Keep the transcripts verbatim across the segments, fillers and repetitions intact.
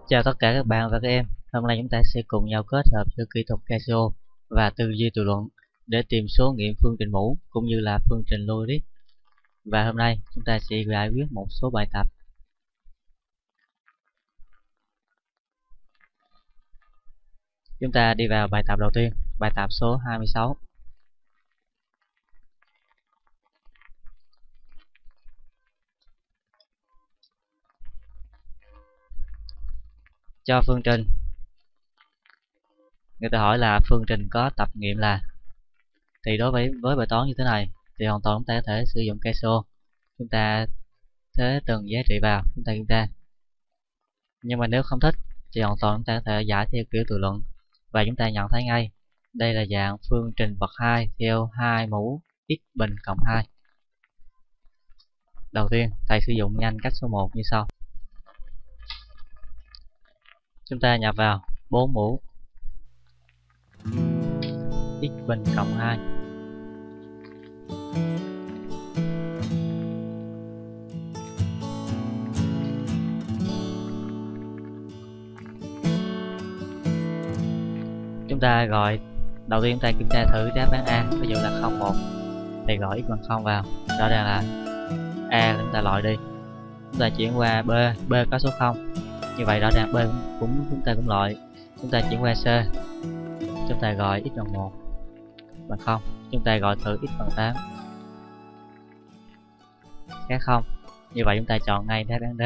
Chào tất cả các bạn và các em. Hôm nay chúng ta sẽ cùng nhau kết hợp giữa kỹ thuật Casio và tư duy tự luận để tìm số nghiệm phương trình mũ cũng như là phương trình logic. Và hôm nay chúng ta sẽ giải quyết một số bài tập. Chúng ta đi vào bài tập đầu tiên, bài tập số hai mươi sáu. Cho phương trình, người ta hỏi là phương trình có tập nghiệm là, thì đối với với bài toán như thế này thì hoàn toàn chúng ta có thể sử dụng Casio. Chúng ta thế từng giá trị vào, chúng ta kiểm tra. Nhưng mà nếu không thích thì hoàn toàn chúng ta có thể giải theo kiểu tự luận, và chúng ta nhận thấy ngay đây là dạng phương trình bậc hai theo hai mũ x bình cộng hai. Đầu tiên thầy sử dụng nhanh cách số một như sau. Chúng ta nhập vào bốn mũ x bình cộng hai. Chúng ta gọi đầu tiên chúng ta kiểm tra thử đáp án A, ví dụ là không một thì gọi x bằng không vào, rõ ràng là A chúng ta loại đi. Chúng ta chuyển qua B, B có số không, như vậy rõ ràng B cũng, cũng chúng ta cũng loại. Chúng ta chuyển qua C, chúng ta gọi x bằng một bằng không, chúng ta gọi thử x bằng tám khác không, như vậy chúng ta chọn ngay đáp án D.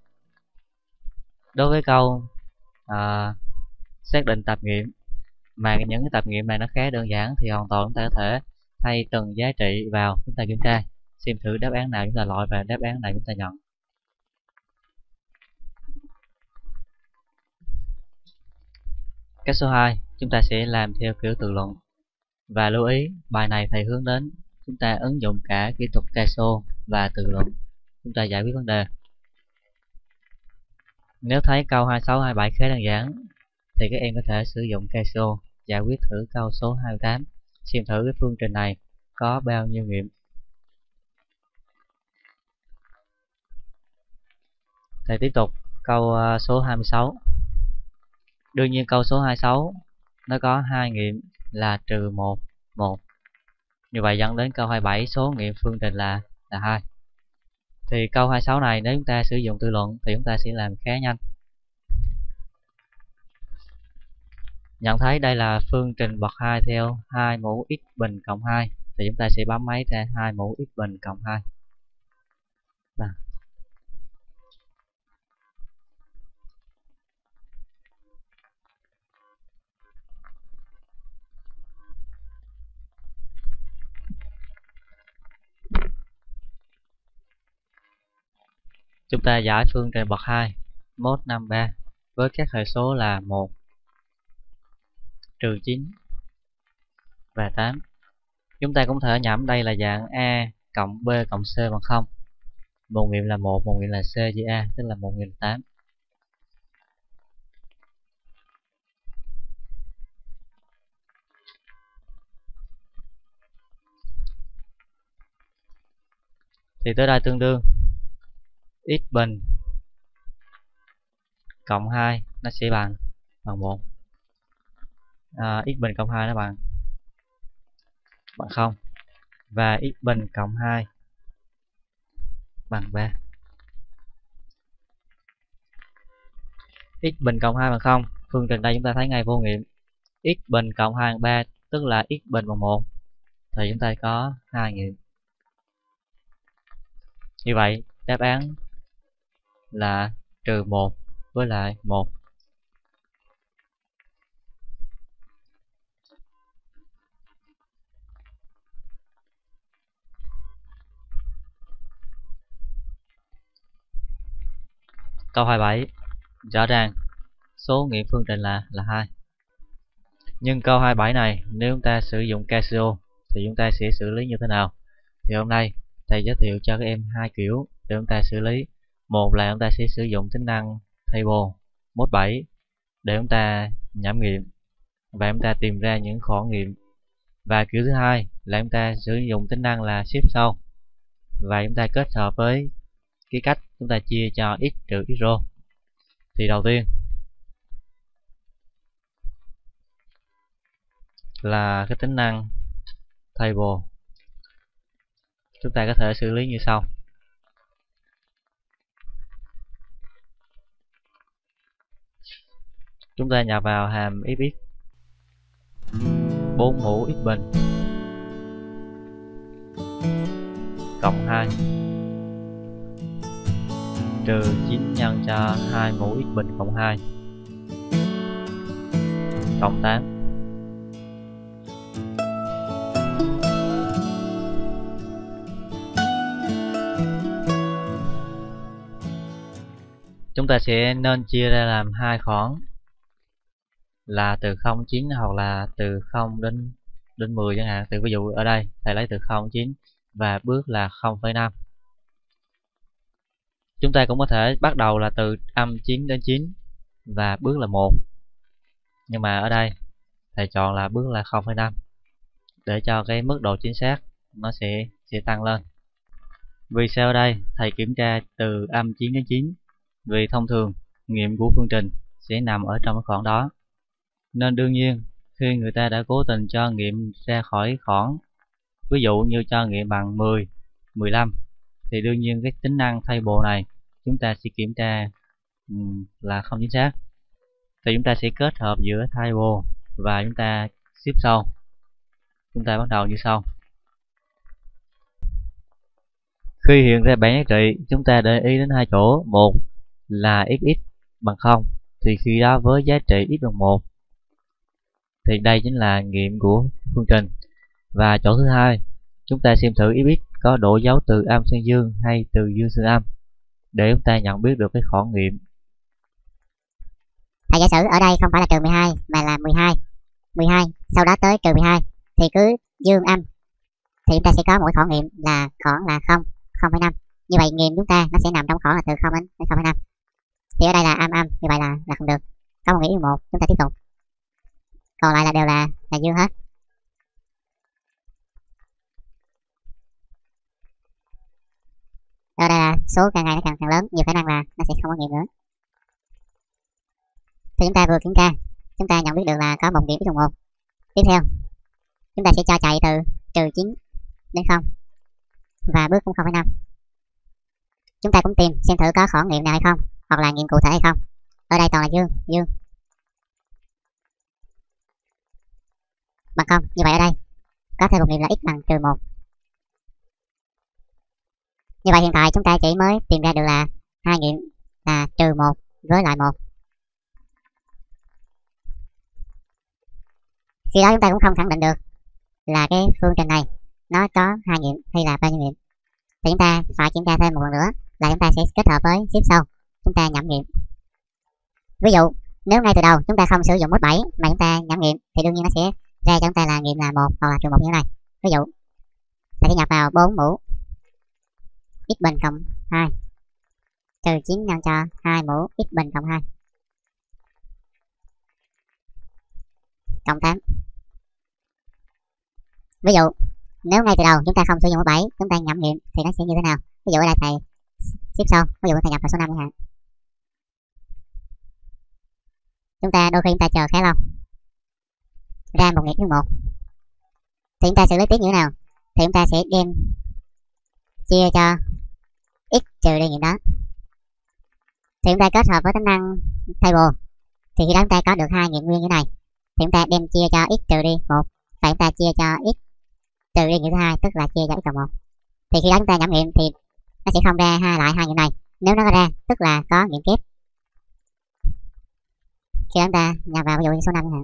Đối với câu à, xác định tập nghiệm mà những cái tập nghiệm này nó khá đơn giản thì hoàn toàn chúng ta có thể thay từng giá trị vào, chúng ta kiểm tra xem thử đáp án nào chúng ta loại và đáp án này chúng ta nhận. Cách số hai, chúng ta sẽ làm theo kiểu tự luận. Và lưu ý, bài này thầy hướng đến chúng ta ứng dụng cả kỹ thuật Casio và tự luận, chúng ta giải quyết vấn đề. Nếu thấy câu hai mươi sáu, hai mươi bảy khá đơn giản thì các em có thể sử dụng Casio giải quyết thử câu số hai mươi tám, xem thử cái phương trình này có bao nhiêu nghiệm. Thầy tiếp tục câu số hai mươi sáu. Đương nhiên câu số hai mươi sáu nó có hai nghiệm là trừ một, một. Như vậy dẫn đến câu hai mươi bảy số nghiệm phương trình là là hai. Thì câu hai mươi sáu này nếu chúng ta sử dụng tự luận thì chúng ta sẽ làm khá nhanh. Nhận thấy đây là phương trình bậc hai theo hai mũ x bình cộng hai thì chúng ta sẽ bấm máy ra hai mũ x bình cộng hai. Đó. Chúng ta giải phương trình bậc hai mốt năm ba với các hệ số là một, trừ chín và tám. Chúng ta cũng thể nhẩm đây là dạng A cộng B cộng C bằng không. Một nghiệm là một, một nghiệm là C chia A, tức là một nghiệm là tám. Thì tới đây tương đương x bình cộng hai nó sẽ bằng bằng một. À, x bình cộng hai nó bằng bằng không, và x bình cộng hai bằng ba. X bình cộng hai bằng không, phương trình đây chúng ta thấy ngay vô nghiệm. X bình cộng hai bằng ba tức là x bình bằng một thì chúng ta có hai nghiệm. Như vậy đáp án là trừ một với lại một. Câu hai mươi bảy, rõ ràng số nghiệm phương trình là là hai. Nhưng câu hai mươi bảy này nếu chúng ta sử dụng Casio thì chúng ta sẽ xử lý như thế nào? Thì hôm nay thầy giới thiệu cho các em hai kiểu để chúng ta xử lý. Một là chúng ta sẽ sử dụng tính năng table mốt bảy để chúng ta nhẩm nghiệm và chúng ta tìm ra những khoảng nghiệm. Và kiểu thứ hai là chúng ta sử dụng tính năng là shift sau và chúng ta kết hợp với cái cách chúng ta chia cho x trừ x rho. Thì đầu tiên là cái tính năng table. Chúng ta có thể xử lý như sau. Chúng ta nhập vào hàm fx bốn mũ x bình cộng hai trừ chín nhân cho hai mũ x bình cộng hai cộng tám. Chúng ta sẽ nên chia ra làm hai khoảng là từ không đến chín hoặc là từ không đến đến mười chẳng hạn. Từ ví dụ ở đây thầy lấy từ không đến chín và bước là không phẩy năm. Chúng ta cũng có thể bắt đầu là từ âm chín đến chín và bước là một. Nhưng mà ở đây thầy chọn là bước là không phẩy năm để cho cái mức độ chính xác nó sẽ sẽ tăng lên. Vì sao ở đây thầy kiểm tra từ âm chín đến chín? Vì thông thường nghiệm của phương trình sẽ nằm ở trong cái khoảng đó. Nên đương nhiên khi người ta đã cố tình cho nghiệm ra khỏi khoảng, ví dụ như cho nghiệm bằng mười, mười lăm, thì đương nhiên cái tính năng table này chúng ta sẽ kiểm tra um, là không chính xác. Thì chúng ta sẽ kết hợp giữa table và chúng ta xếp sau. Chúng ta bắt đầu như sau. Khi hiện ra bảng giá trị, chúng ta để ý đến hai chỗ. Một là xx bằng không, thì khi đó với giá trị x bằng một thì đây chính là nghiệm của phương trình. Và chỗ thứ hai, chúng ta xem thử fx có độ dấu từ âm sang dương hay từ dương sang âm để chúng ta nhận biết được cái khoảng nghiệm. Thầy giả sử ở đây không phải là trừ mười hai mà là mười hai, mười hai sau đó tới trừ mười hai thì cứ dương âm thì chúng ta sẽ có mỗi khoảng nghiệm là khoảng là không, không phẩy năm. Như vậy nghiệm chúng ta nó sẽ nằm trong khoảng là từ không đến không phẩy năm. Thì ở đây là âm âm, như vậy là là không được. Có một nghĩa một, chúng ta tiếp tục. Còn lại là đều là là dương hết. Ở đây là số càng ngày nó càng càng lớn, nhiều khả năng là nó sẽ không có nghiệm nữa. Thì chúng ta vừa kiểm tra, chúng ta nhận biết được là có một điểm x bằng một. Tiếp theo, chúng ta sẽ cho chạy từ trừ chín đến không và bước cũng không phẩy năm. Chúng ta cũng tìm xem thử có khoảng nghiệm nào hay không, hoặc là nghiệm cụ thể hay không. Ở đây toàn là dương, dương bằng không. Như vậy ở đây có thêm một nghiệm là x bằng trừ một. Như vậy hiện tại chúng ta chỉ mới tìm ra được là hai nghiệm là trừ một với lại một. Khi đó chúng ta cũng không khẳng định được là cái phương trình này nó có hai nghiệm hay là bao nhiêu nghiệm. Thì chúng ta phải kiểm tra thêm một lần nữa là chúng ta sẽ kết hợp với tiếp sau, chúng ta nhẩm nghiệm. Ví dụ nếu ngay từ đầu chúng ta không sử dụng mốt bảy mà chúng ta nhẩm nghiệm thì đương nhiên nó sẽ ra cho chúng ta là nghiệm là một hoặc là trừ một như thế này. Ví dụ ta sẽ nhập vào bốn mũ x bình cộng hai trừ chín nhân cho hai mũ x bình cộng hai cộng tám. Ví dụ nếu ngay từ đầu chúng ta không sử dụng mẫu bảy, chúng ta nhẩm nghiệm thì nó sẽ như thế nào? Ví dụ ở đây thầy xếp sau, ví dụ thầy nhập vào số năm chẳng hạn. Chúng ta đôi khi chúng ta chờ khá lâu ra một nghiệm một thì chúng ta xử lý tiếp như thế nào? Thì chúng ta sẽ đem chia cho x trừ đi nghiệm đó. Thì chúng ta kết hợp với tính năng table thì khi đó chúng ta có được hai nghiệm nguyên như thế này. Thì chúng ta đem chia cho x trừ đi một và chúng ta chia cho x trừ đi nghiệm thứ hai, tức là chia cho x cộng một. Thì khi đó chúng ta nhẩm nghiệm thì nó sẽ không ra hai lại hai nghiệm này. Nếu nó có ra tức là có nghiệm kép. Khi đó chúng ta nhập vào ví dụ như số năm chẳng hạn.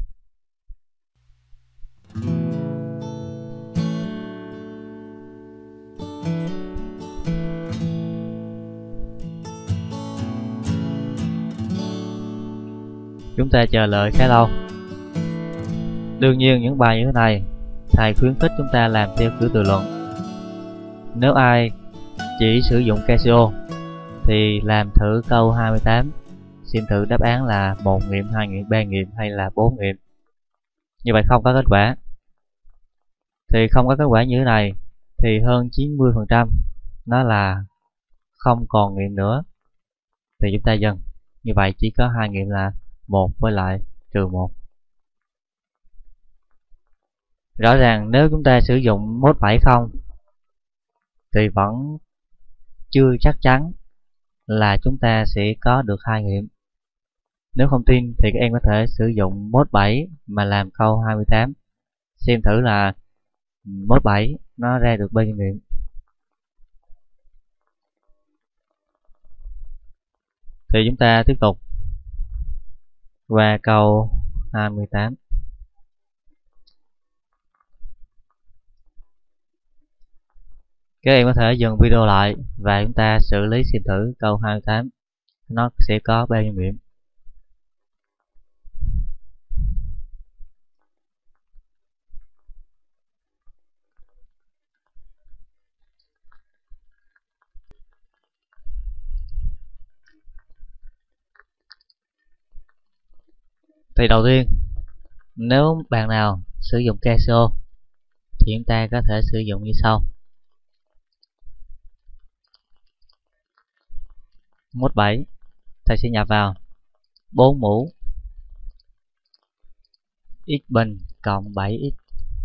Chúng ta chờ đợi khá lâu. Đương nhiên những bài như thế này thầy khuyến khích chúng ta làm theo kiểu tự luận. Nếu ai chỉ sử dụng Casio thì làm thử câu hai mươi tám, xem thử đáp án là một nghiệm, hai nghiệm, ba nghiệm hay là bốn nghiệm. Như vậy không có kết quả. Thì không có kết quả như thế này thì hơn chín mươi phần trăm nó là không còn nghiệm nữa. Thì chúng ta dừng. Như vậy chỉ có hai nghiệm là một với lại trừ một. Rõ ràng nếu chúng ta sử dụng mốt bảy không thì vẫn chưa chắc chắn là chúng ta sẽ có được hai nghiệm. Nếu không tin thì các em có thể sử dụng mốt bảy mà làm câu hai mươi tám, xem thử là mốt bảy nó ra được bao nhiêu nghiệm. Thì chúng ta tiếp tục qua câu hai mươi tám. Các em có thể dừng video lại và chúng ta xử lý xem thử câu hai mươi tám nó sẽ có bao nhiêu nghiệm. Thì đầu tiên, nếu bạn nào sử dụng Casio thì chúng ta có thể sử dụng như sau. Mốt bảy, thầy sẽ nhập vào bốn mũ x bình cộng bảy x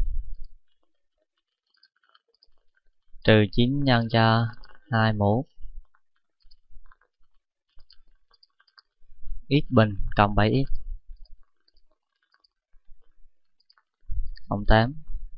trừ chín nhân cho hai mũ x bình cộng bảy x cộng tám.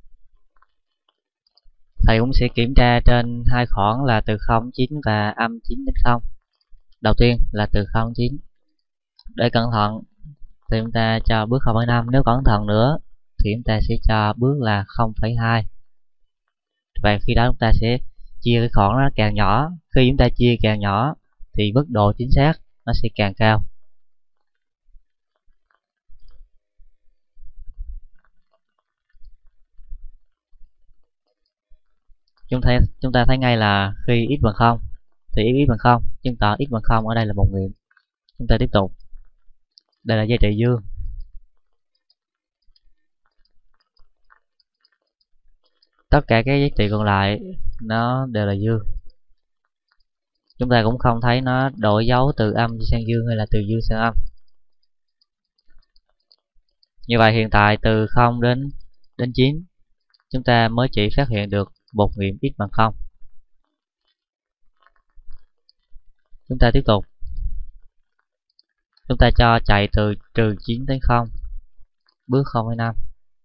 Thầy cũng sẽ kiểm tra trên hai khoảng là từ không đến chín và âm chín đến không. Đầu tiên là từ không đến chín. Để cẩn thận thì chúng ta cho bước không phẩy năm, nếu cẩn thận nữa thì chúng ta sẽ cho bước là không phẩy hai. Và khi đó chúng ta sẽ chia cái khoảng nó càng nhỏ. Khi chúng ta chia càng nhỏ thì mức độ chính xác nó sẽ càng cao. Chúng ta, chúng ta thấy ngay là khi x bằng không thì x bằng không, chứng tỏ x bằng không ở đây là một nghiệm. Chúng ta tiếp tục. Đây là giá trị dương. Tất cả các giá trị còn lại nó đều là dương. Chúng ta cũng không thấy nó đổi dấu từ âm sang dương hay là từ dương sang âm. Như vậy hiện tại từ không đến đến chín chúng ta mới chỉ phát hiện được một nghiệm x bằng không. Chúng ta tiếp tục. Chúng ta cho chạy từ trừ chín đến không, bước không phẩy năm.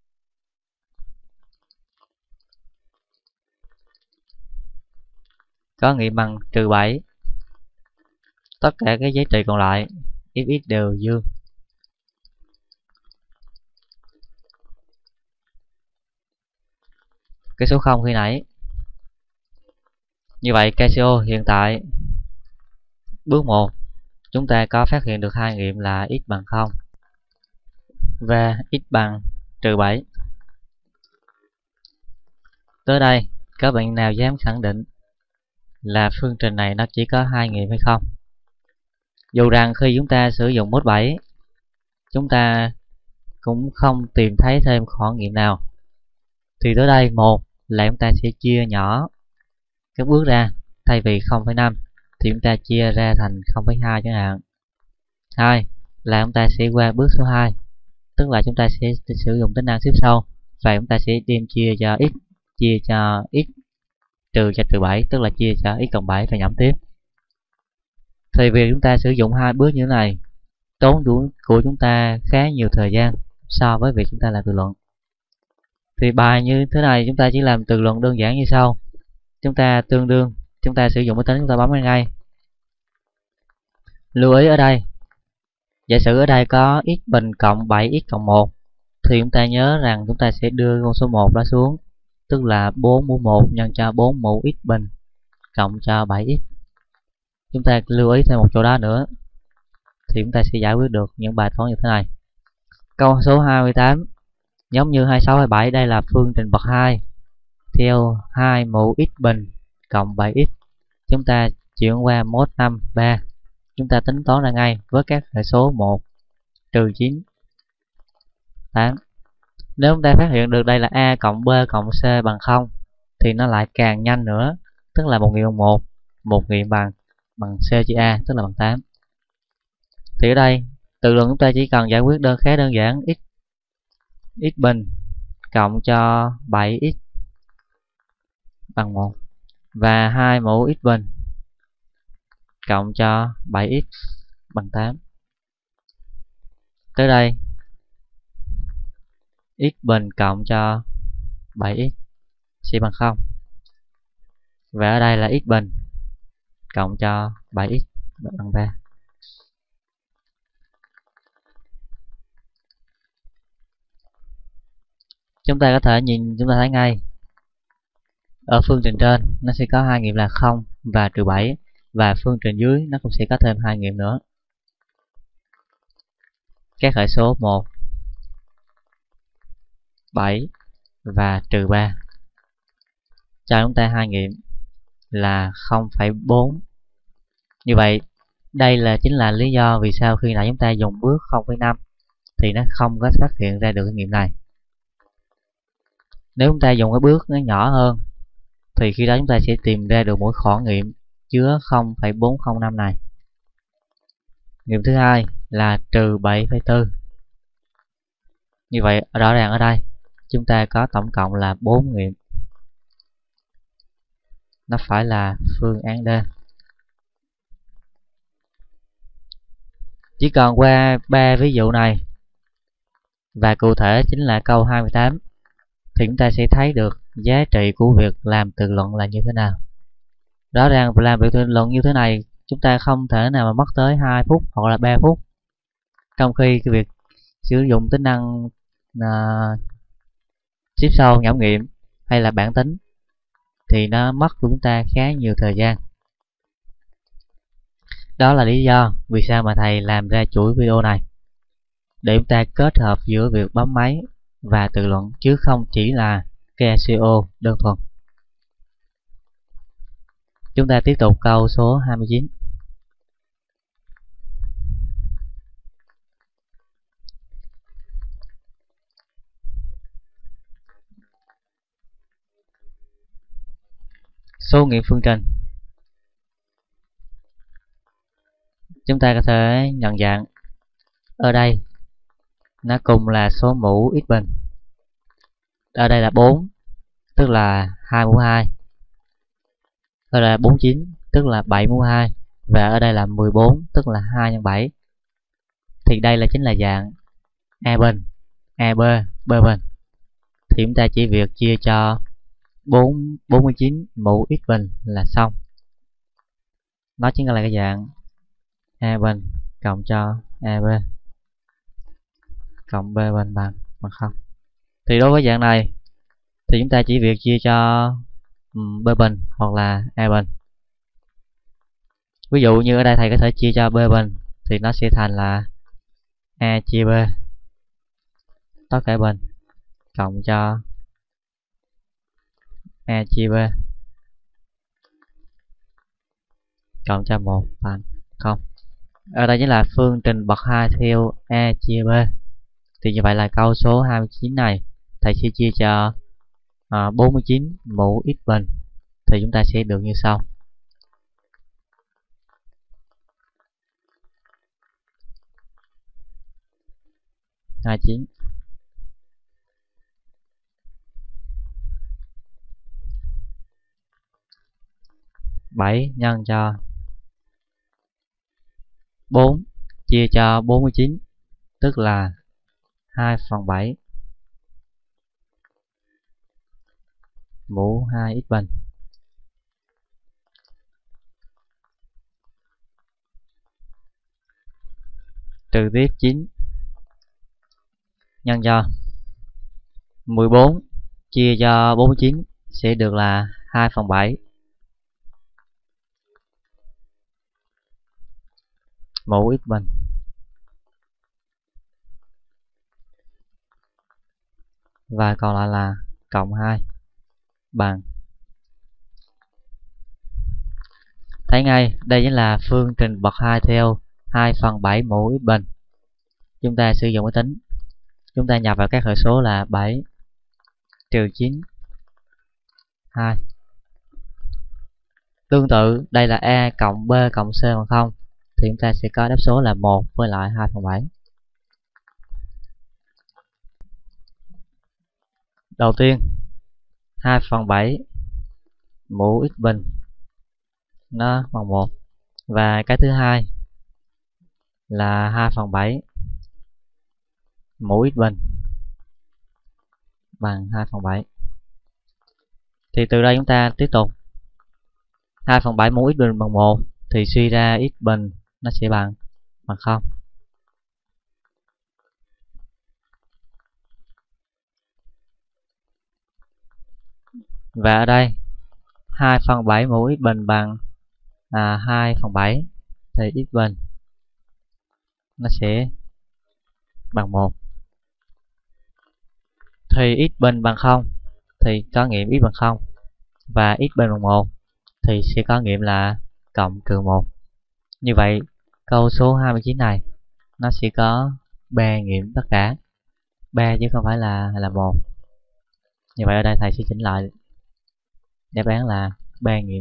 Có nghiệm bằng trừ bảy. Tất cả các giá trị còn lại fx đều dương. Cái số không khi nãy. Như vậy Casio hiện tại bước một chúng ta có phát hiện được hai nghiệm là x bằng không và x bằng trừ bảy. Tới đây các bạn nào dám khẳng định là phương trình này nó chỉ có hai nghiệm hay không? Dù rằng khi chúng ta sử dụng mốt bảy chúng ta cũng không tìm thấy thêm khoảng nghiệm nào. Thì tới đây, một là chúng ta sẽ chia nhỏ các bước ra, thay vì không phẩy năm thì chúng ta chia ra thành không phẩy hai chẳng hạn. Hai là chúng ta sẽ qua bước số hai, tức là chúng ta sẽ sử dụng tính năng xếp sau và chúng ta sẽ đem chia cho x chia cho x trừ cho trừ bảy, tức là chia cho x cộng bảy và nhẩm tiếp. Thì việc chúng ta sử dụng hai bước như thế này tốn của chúng ta khá nhiều thời gian so với việc chúng ta làm tự luận. Thì bài như thế này chúng ta chỉ làm tự luận đơn giản như sau. Chúng ta tương đương, chúng ta sử dụng máy tính, chúng ta bấm lên ngay. Lưu ý ở đây, giả sử ở đây có x bình cộng bảy x cộng một thì chúng ta nhớ rằng chúng ta sẽ đưa con số một đó xuống, tức là bốn mũ một nhân cho bốn mũ x bình cộng cho bảy x. Chúng ta lưu ý thêm một chỗ đó nữa thì chúng ta sẽ giải quyết được những bài toán như thế này. Câu số hai mươi tám giống như hai mươi sáu, hai mươi bảy, đây là phương trình bậc hai theo hai mũ x bình cộng bảy x. Chúng ta chuyển qua mốt năm, ba. Chúng ta tính toán ra ngay với các hệ số một, trừ chín, tám. Nếu chúng ta phát hiện được đây là a cộng b cộng c bằng không thì nó lại càng nhanh nữa, tức là một nghiệm bằng một, một nghiệm bằng bằng c chia a, tức là bằng tám. Thì ở đây tự luận chúng ta chỉ cần giải quyết đơn khá đơn giản x x bình cộng cho bảy x bằng một và hai mũ x bình cộng cho bảy x bằng tám. Tới đây x bình cộng cho bảy x sẽ bằng không. Và ở đây là x bình cộng cho bảy x bằng ba. Chúng ta có thể nhìn, chúng ta thấy ngay ở phương trình trên nó sẽ có hai nghiệm là không và trừ bảy, và phương trình dưới nó cũng sẽ có thêm hai nghiệm nữa. Các hệ số một, bảy và trừ ba cho chúng ta hai nghiệm là không phẩy bốn. Như vậy đây là chính là lý do vì sao khi nãy chúng ta dùng bước không phẩy năm thì nó không có phát hiện ra được cái nghiệm này. Nếu chúng ta dùng cái bước nó nhỏ hơn thì khi đó chúng ta sẽ tìm ra được mỗi khoảng nghiệm chứa không phẩy bốn không năm này. Nghiệm thứ hai là trừ bảy phẩy bốn. Như vậy rõ ràng ở đây chúng ta có tổng cộng là bốn nghiệm. Nó phải là phương án D. Chỉ còn qua ba ví dụ này và cụ thể chính là câu hai mươi tám thì chúng ta sẽ thấy được giá trị của việc làm tự luận là như thế nào. Rõ ràng làm việc tự luận như thế này chúng ta không thể nào mà mất tới hai phút hoặc là ba phút, trong khi cái việc sử dụng tính năng uh, tiếp sau nhẩm nghiệm hay là bản tính thì nó mất của chúng ta khá nhiều thời gian. Đó là lý do vì sao mà thầy làm ra chuỗi video này, để chúng ta kết hợp giữa việc bấm máy và tự luận chứ không chỉ là ca xê o đơn thuần. Chúng ta tiếp tục câu số hai mươi chín. Số nghiệm phương trình. Chúng ta có thể nhận dạng ở đây nó cùng là số mũ x bình. Ở đây là bốn, tức là hai mũ hai. Ở đây là bốn mươi chín, tức là bảy mũ hai. Và ở đây là mười bốn, tức là hai nhân bảy. Thì đây là chính là dạng A bình, A B, B bình. Thì chúng ta chỉ việc chia cho bốn, bốn mươi chín mũ x bình là xong. Nó chính là cái dạng A bình cộng cho A B cộng B bình bằng bằng không. Thì đối với dạng này thì chúng ta chỉ việc chia cho um, B bình hoặc là A bình. Ví dụ như ở đây thầy có thể chia cho B bình thì nó sẽ thành là A chia B tất cả bình cộng cho A chia B cộng cho một bằng không. Ở đây chính là phương trình bậc hai theo A chia B. Thì như vậy là câu số hai mươi chín này thầy sẽ chia cho uh, bốn mươi chín mũ x bình thì chúng ta sẽ được như sau. hai mươi chín bảy nhân cho bốn chia cho bốn mươi chín, tức là hai phần bảy mũ hai x bình trừ tiếp chín nhân cho mười bốn chia cho bốn mươi chín sẽ được là hai phần bảy mũ x bình và còn lại là cộng hai bằng. Thấy ngay đây chính là phương trình bậc hai theo hai phần bảy mũ x bình. Chúng ta sử dụng máy tính, chúng ta nhập vào các hệ số là bảy trừ chín hai. Tương tự đây là A cộng B cộng C bằng không thì chúng ta sẽ có đáp số là một với lại hai phần bảy. Đầu tiên hai phần bảy mũ x bình nó bằng một, và cái thứ hai là hai phần bảy mũ x bình bằng hai phần bảy. Thì từ đây chúng ta tiếp tục hai phần bảy mũ x bình bằng một thì suy ra x bình nó sẽ bằng bằng không. Và ở đây hai phần bảy mũ x bình bằng à, hai phần bảy thì x bình nó sẽ bằng một. Thì x bình bằng không thì có nghiệm x bằng không, và x bình bằng một thì sẽ có nghiệm là cộng trừ một. Như vậy câu số hai mươi chín này nó sẽ có ba nghiệm tất cả, ba chứ không phải là là một. Như vậy ở đây thầy sẽ chỉnh lại đáp án là ba nghiệm.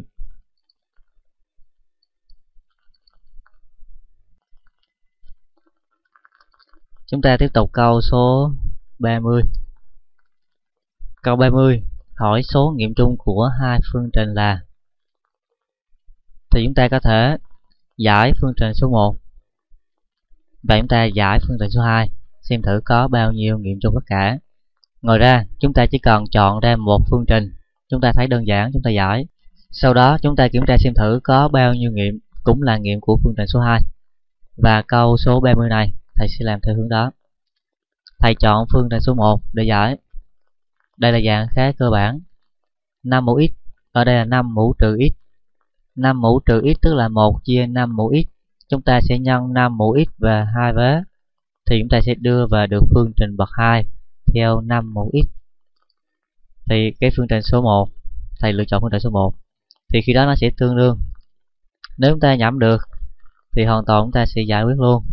Chúng ta tiếp tục câu số ba mươi. Câu ba mươi hỏi số nghiệm chung của hai phương trình là. Thì chúng ta có thể giải phương trình số một và chúng ta giải phương trình số hai, xem thử có bao nhiêu nghiệm chung tất cả. Ngoài ra chúng ta chỉ cần chọn ra một phương trình, chúng ta thấy đơn giản chúng ta giải. Sau đó chúng ta kiểm tra xem thử có bao nhiêu nghiệm cũng là nghiệm của phương trình số hai. Và câu số ba mươi này thầy sẽ làm theo hướng đó. Thầy chọn phương trình số một để giải. Đây là dạng khá cơ bản. năm mũ x, ở đây là năm mũ trừ x. năm mũ trừ x tức là một chia năm mũ x. Chúng ta sẽ nhân năm mũ x về hai vế. Thì chúng ta sẽ đưa về được phương trình bậc hai theo năm mũ x. Thì cái phương trình số một, thầy lựa chọn phương trình số một. Thì khi đó nó sẽ tương đương. Nếu chúng ta nhẩm được thì hoàn toàn chúng ta sẽ giải quyết luôn.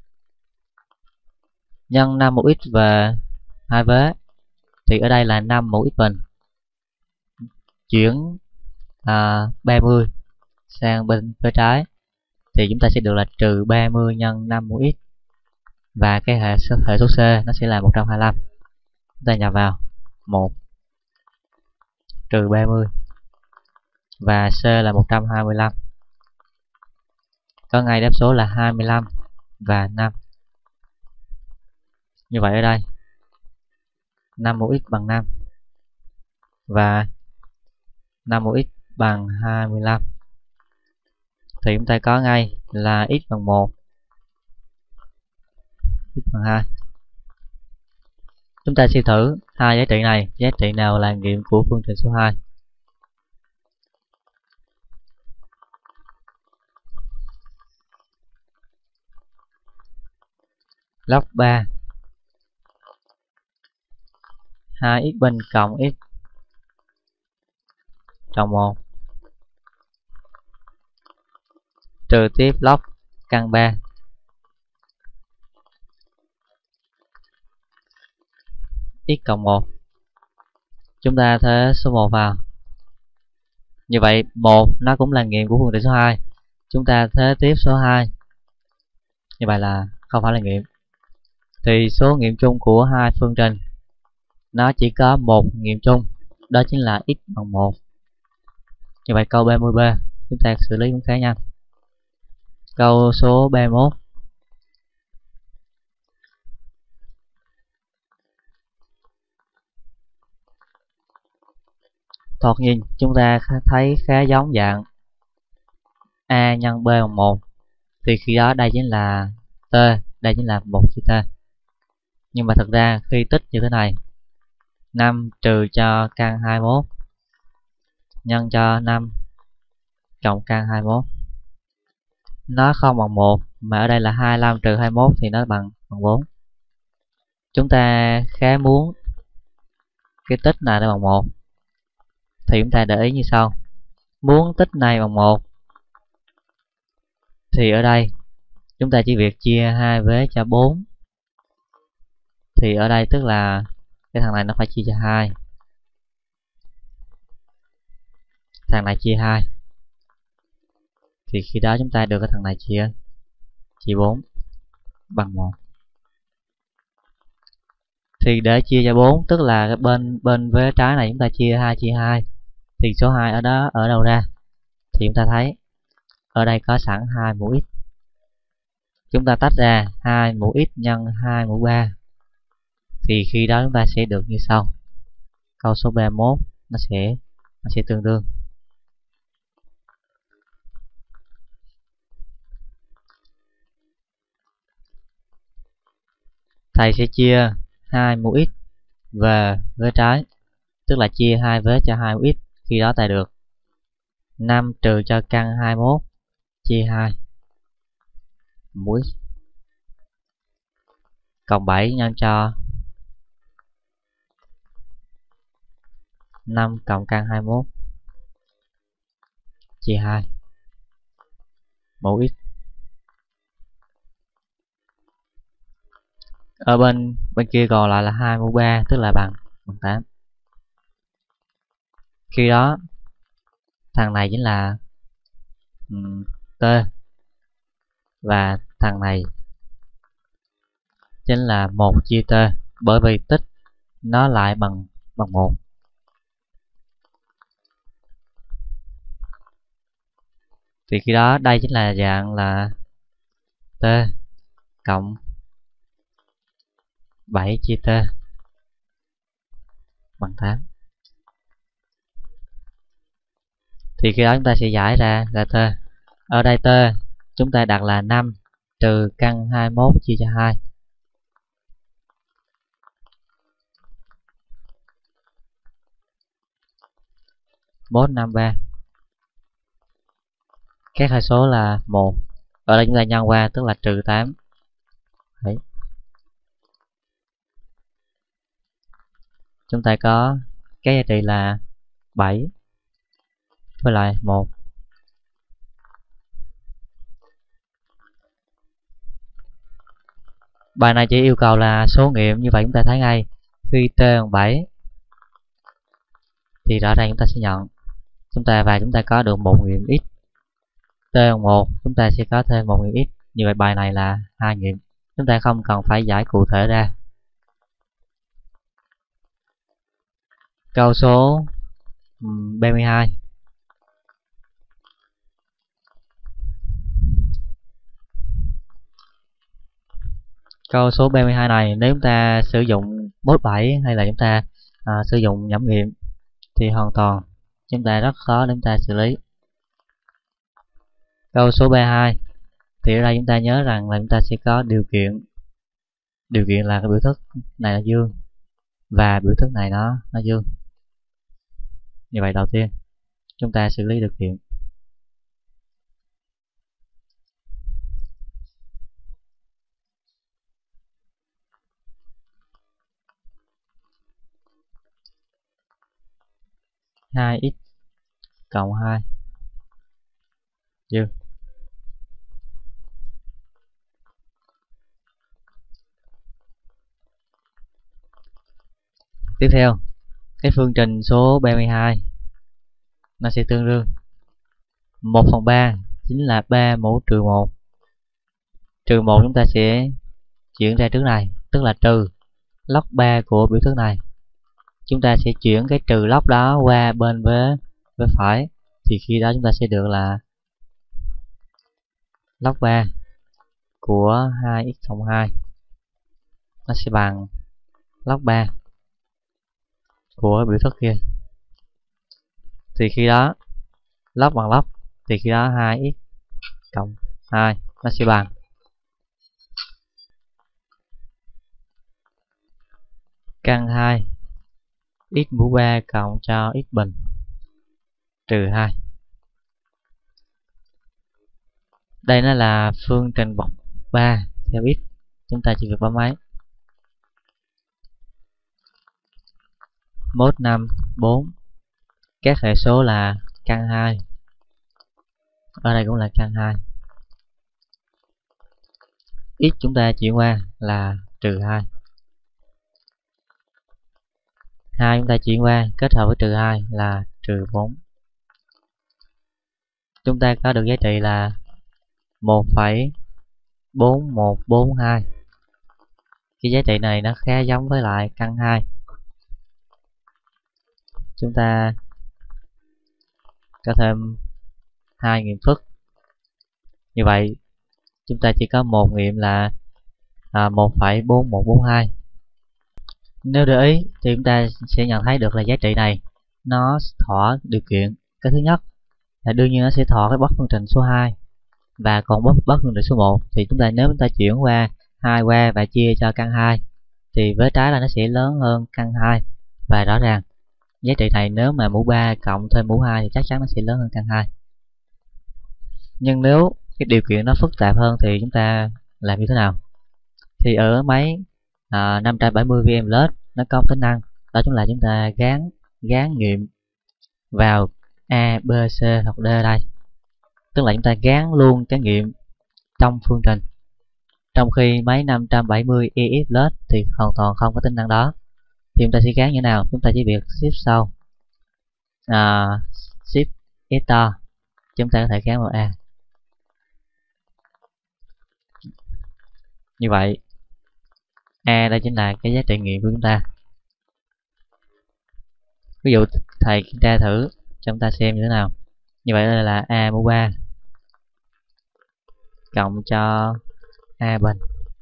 Nhân năm mũ x về hai vế thì ở đây là năm mũ x bình. Chuyển à, ba mươi sang bên phía trái thì chúng ta sẽ được là trừ ba mươi nhân năm mũ x. Và cái hệ số, hệ số C nó sẽ là một trăm hai mươi lăm. Chúng ta nhập vào một trừ ba mươi và C là một trăm hai mươi lăm. Có ngay đáp số là hai mươi lăm và năm. Như vậy ở đây năm mũ x bằng năm và năm mũ x bằng hai mươi lăm. Thì chúng ta có ngay là x bằng một, x bằng hai. Chúng ta sẽ thử hai giá trị này, giá trị nào là nghiệm của phương trình số hai. Log ba hai x bình cộng x trồng một trừ tiếp log căn ba x cộng một. Chúng ta thế số một vào. Như vậy một nó cũng là nghiệm của phương trình số hai. Chúng ta thế tiếp số hai. Như vậy là không phải là nghiệm. Thì số nghiệm chung của hai phương trình nó chỉ có một nghiệm chung, đó chính là x bằng một. Như vậy câu ba mươi B chúng ta xử lý cũng khá nhanh. Câu số ba mươi mốt. Thoạt nhìn chúng ta thấy khá giống dạng A nhân B bằng một. Thì khi đó đây chính là T, đây chính là một chia T. Nhưng mà thật ra khi tích như thế này, năm trừ cho căn hai mươi mốt nhân cho năm cộng căn hai mươi mốt, nó không bằng một, mà ở đây là hai mươi lăm trừ hai mươi mốt thì nó bằng bằng bốn. Chúng ta khá muốn cái tích này nó bằng một thì chúng ta để ý như sau. Muốn tích này bằng một thì ở đây chúng ta chỉ việc chia hai vế cho bốn. Thì ở đây tức là cái thằng này nó phải chia cho hai, thằng này chia hai. Thì khi đó chúng ta được cái thằng này chia chia bốn bằng một. Thì để chia cho bốn, tức là cái bên bên vế trái này chúng ta chia hai chia hai. Thì số hai ở đó ở đâu ra? Thì chúng ta thấy ở đây có sẵn hai mũ x. Chúng ta tách ra hai mũ x nhân hai mũ ba. Thì khi đó chúng ta sẽ được như sau. Câu số ba mươi mốt nó sẽ nó sẽ tương đương thầy sẽ chia hai mũ x về vế trái, tức là chia hai vế cho hai mũ x. Khi đó ta được năm trừ cho căn hai mươi mốt chia hai mũ x cộng bảy nhân cho năm cộng căn hai mươi mốt chia hai mũ x. Ở bên bên kia còn lại là hai mũ ba, tức là bằng bằng tám. Khi đó thằng này chính là um, t, và thằng này chính là một chia t, bởi vì tích nó lại bằng bằng một. Thì khi đó đây chính là dạng là t cộng bảy chia t bằng tám. Thì khi đó chúng ta sẽ giải ra là t. Ở đây t chúng ta đặt là năm trừ căn hai mươi mốt chia cho hai. một năm ba. Các hệ số là một. Ở đây chúng ta nhân qua tức là trừ tám. Đấy. Chúng ta có cái giá trị là bảy với lại một. Bài này chỉ yêu cầu là số nghiệm, như vậy chúng ta thấy ngay khi t bằng bảy thì rõ ràng chúng ta sẽ nhận chúng ta và chúng ta có được một nghiệm x. T bằng một chúng ta sẽ có thêm một nghiệm x. Như vậy bài này là hai nghiệm, chúng ta không cần phải giải cụ thể ra. Câu số ba mươi hai. Câu số ba mươi hai này nếu chúng ta sử dụng mốt bảy hay là chúng ta à, sử dụng nhẩm nghiệm thì hoàn toàn chúng ta rất khó để chúng ta xử lý. Câu số ba mươi hai thì ở đây chúng ta nhớ rằng là chúng ta sẽ có điều kiện. Điều kiện là cái biểu thức này là dương và biểu thức này nó nó dương. Như vậy đầu tiên chúng ta xử lý điều kiện. hai x cộng hai dương. Tiếp theo, cái phương trình số ba mươi hai nó sẽ tương đương một phần ba chính là ba mũ trừ một. Trừ một chúng ta sẽ chuyển ra trước này, tức là trừ log ba của biểu thức này. Chúng ta sẽ chuyển cái trừ log đó qua bên với với phải, thì khi đó chúng ta sẽ được là log ba của hai x cộng hai nó sẽ bằng log ba của biểu thức kia. Thì khi đó log bằng log thì khi đó hai x cộng hai nó sẽ bằng căn hai x mũ ba cộng cho x bình trừ hai. Đây nó là phương trình bậc ba theo x. Chúng ta chỉ việc bấm máy. một, năm, bốn. Các hệ số là căn hai. Ở đây cũng là căn hai. X chúng ta chuyển qua là trừ hai. hai chúng ta chuyển qua kết hợp với trừ hai là trừ bốn. Chúng ta có được giá trị là một phẩy bốn một bốn hai. cái giá trị này nó khá giống với lại căn hai. Chúng ta có thêm hai nghiệm phức. Như vậy chúng ta chỉ có một nghiệm là à, một phẩy bốn một bốn hai. Nếu để ý thì chúng ta sẽ nhận thấy được là giá trị này nó thỏa điều kiện. Cái thứ nhất là đương nhiên nó sẽ thỏa cái bất phương trình số hai, và còn bất bất phương trình số một thì chúng ta nếu chúng ta chuyển qua hai qua và chia cho căn hai thì với trái là nó sẽ lớn hơn căn hai, và rõ ràng giá trị này nếu mà mũ ba cộng thêm mũ hai thì chắc chắn nó sẽ lớn hơn căn hai. Nhưng nếu cái điều kiện nó phức tạp hơn thì chúng ta làm như thế nào? Thì ở máy à, năm trăm bảy mươi V M Plus nó có tính năng đó chính là chúng ta gán gán nghiệm vào A, B, C hoặc D đây. Tức là chúng ta gán luôn cái nghiệm trong phương trình. Trong khi máy năm trăm bảy mươi E X Plus thì hoàn toàn không có tính năng đó. Thì chúng ta sẽ gán như thế nào? Chúng ta chỉ việc shift sau à, shift enter, chúng ta có thể gán vào A. Như vậy A đây chính là cái giá trị nghiệm của chúng ta. Ví dụ thầy kiểm tra thử cho chúng ta xem như thế nào. Như vậy đây là A mũ ba cộng cho A bình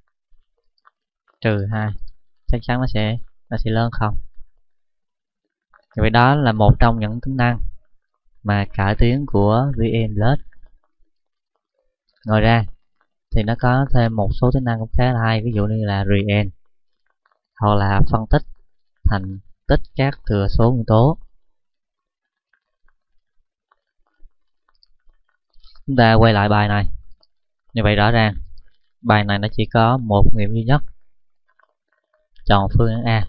trừ hai, chắc chắn nó sẽ nó sẽ lớn không. Như vậy đó là một trong những tính năng mà cải tiến của V M Plus. Ngoài ra thì nó có thêm một số tính năng cũng khá là hay, ví dụ như là Re-end hoặc là phân tích thành tích các thừa số nguyên tố. Chúng ta quay lại bài này. Như vậy rõ ràng bài này nó chỉ có một nghiệm duy nhất. Chọn phương án A.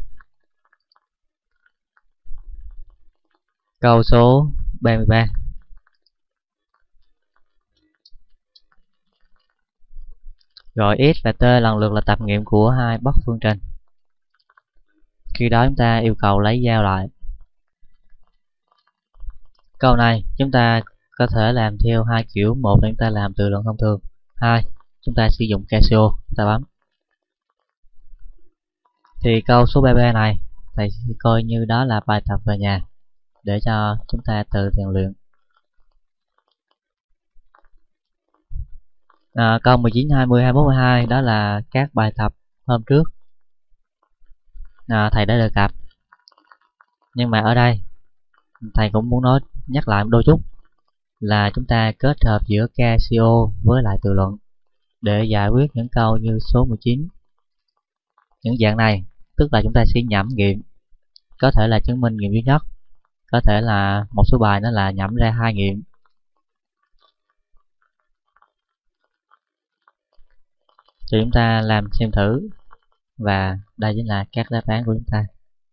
Câu số ba mươi ba. Gọi x và t lần lượt là tập nghiệm của hai bất phương trình. Khi đó chúng ta yêu cầu lấy dao lại. Câu này chúng ta có thể làm theo hai kiểu. Một là chúng ta làm từ luận thông thường. Hai, chúng ta sử dụng Casio. Chúng ta bấm. Thì câu số ba mươi ba này thầy coi như đó là bài tập về nhà để cho chúng ta tự rèn luyện. À, câu mười chín, hai mươi, hai mươi mốt, hai mươi hai đó là các bài tập hôm trước à, thầy đã đề cập. Nhưng mà ở đây thầy cũng muốn nói nhắc lại một đôi chút là chúng ta kết hợp giữa Casio với lại tự luận để giải quyết những câu như số mười chín. Những dạng này tức là chúng ta sẽ nhẩm nghiệm, có thể là chứng minh nghiệm duy nhất, có thể là một số bài nó là nhẩm ra hai nghiệm. Thì chúng ta làm xem thử, và đây chính là các đáp án của chúng ta.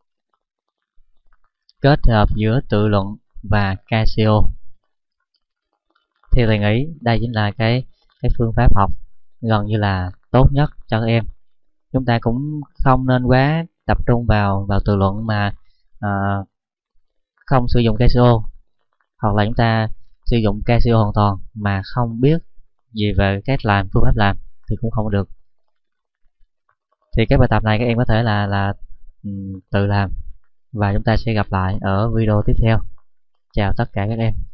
Kết hợp giữa tự luận và Casio. Thì thầy nghĩ đây chính là cái cái phương pháp học gần như là tốt nhất cho các em. Chúng ta cũng không nên quá tập trung vào vào tự luận mà à, không sử dụng Casio, hoặc là chúng ta sử dụng Casio hoàn toàn mà không biết gì về cách làm, phương pháp làm thì cũng không được. Thì cái bài tập này các em có thể là là um, tự làm, và chúng ta sẽ gặp lại ở video tiếp theo. Chào tất cả các em.